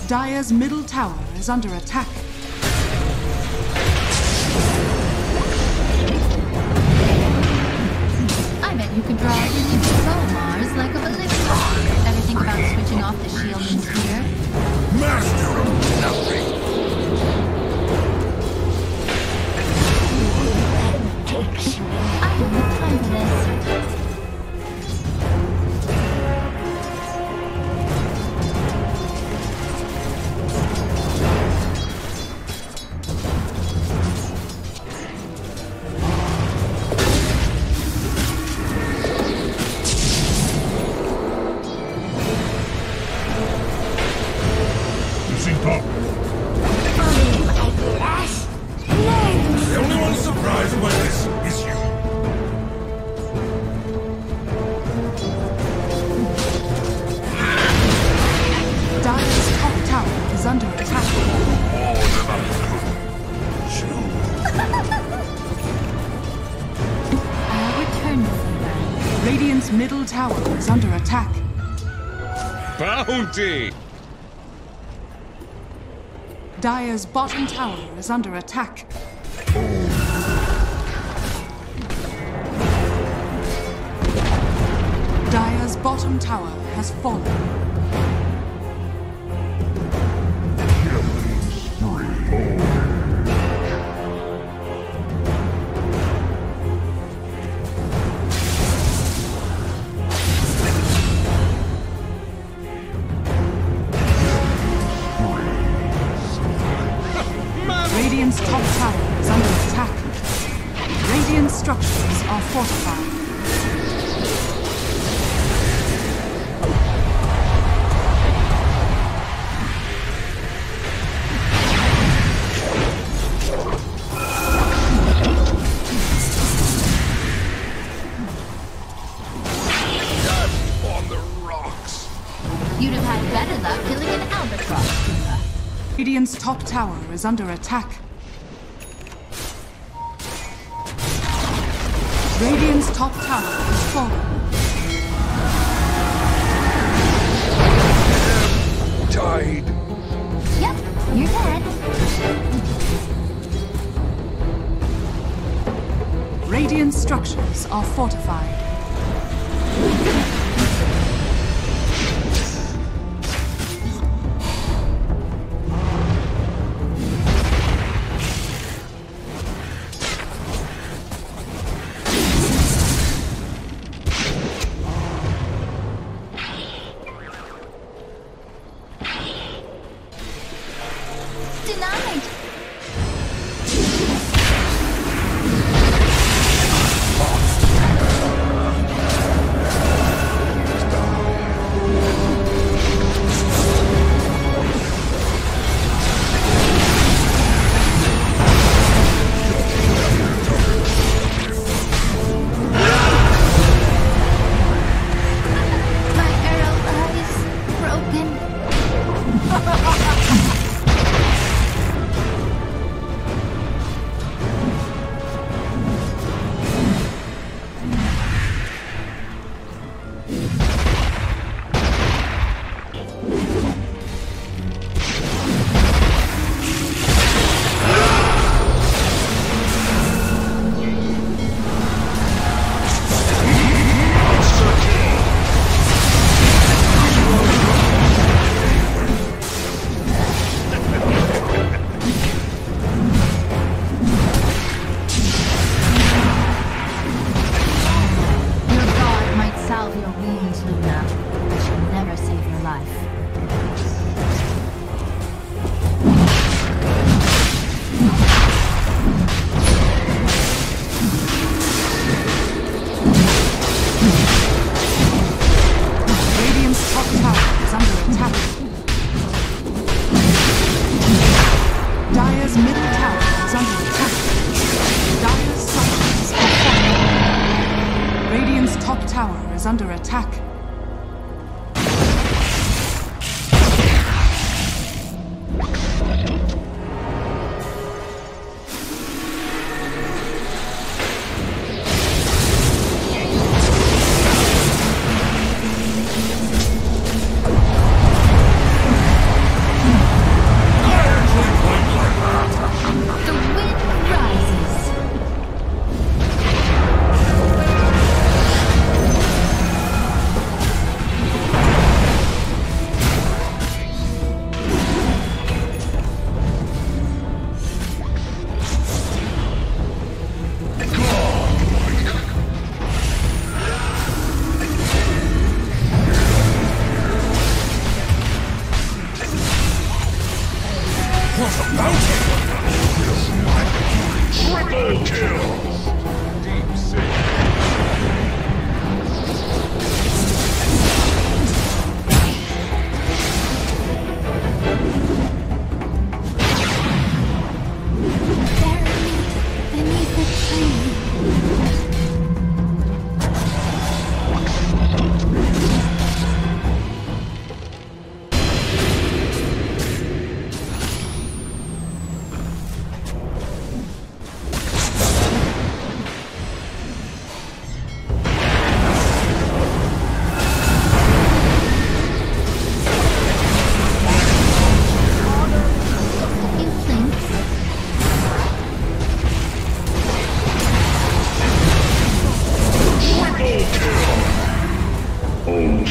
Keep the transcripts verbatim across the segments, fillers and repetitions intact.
Dire's middle tower is under attack. I bet you could draw a really slow Mars like a ballistic. Ever think about switching off the shield and spear? Master of nothing! I don't have time for this. The only one surprised by this is you. Dire's top tower is under attack. I'll return to you. Radiant's middle tower is under attack. Bounty! Dire's bottom tower is under attack. Dire's bottom tower has fallen. Radiant's top tower is under attack. Radiant structures are fortified. Death on the rocks. You'd have had better luck killing an albatross. Radiant's top tower is under attack. Radiant's top tower has fallen. Died. Yep, you're dead. Radiant structures are fortified. Denied. My arrow eyes broken. Your god might salve your wounds, Luna, but she'll never save your life. Radiant's top tower is under attack. Dire's middle tower is under attack. Dire's structures are falling. Radiant's top tower is under attack.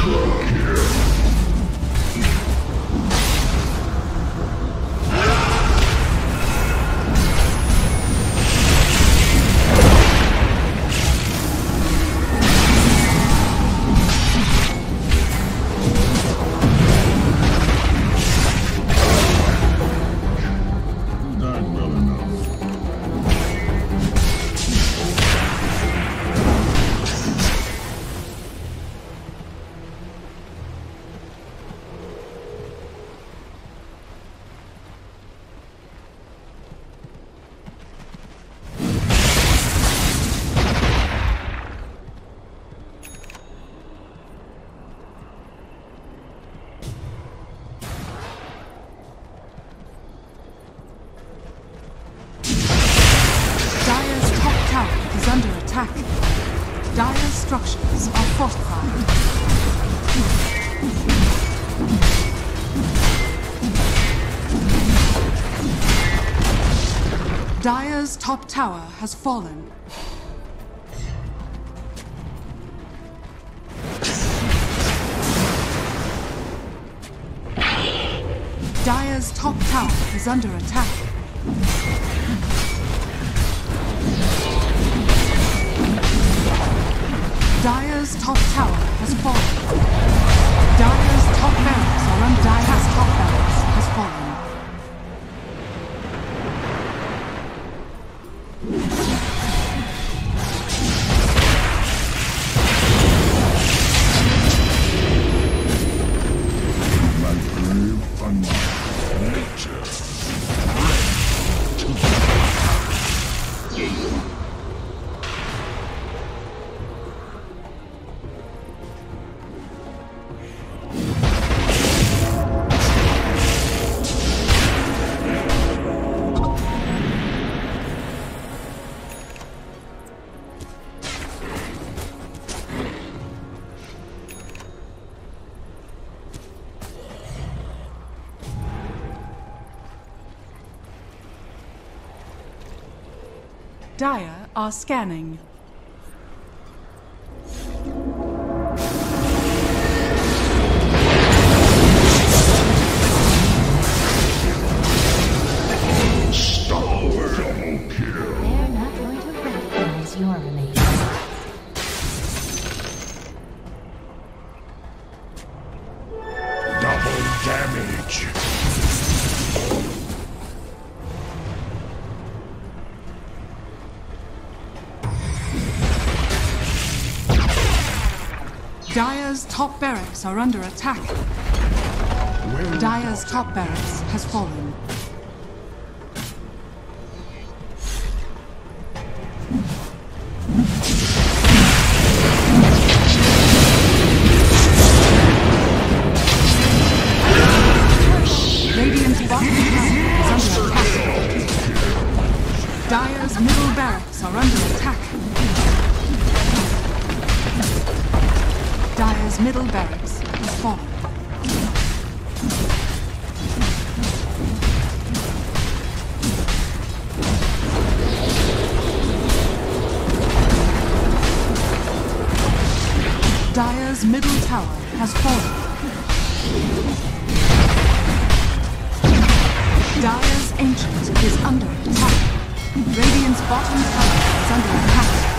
Dire's structures are fortified. Dire's top tower has fallen. Dire's top tower is under attack. Dire's top tower has fallen. Dire's top barracks are under Dire's top barracks has fallen. My grave unmarked nature. Dire are scanning. They're not going to recognize your remains. Double damage. Dire's top barracks are under attack. Dire's top barracks has fallen. Radiant's bottom tower is under attack. Dire's middle barracks are under attack. Dire's middle barracks has fallen. Dire's middle tower has fallen. Dire's ancient is under attack. Radiant's bottom tower is under attack.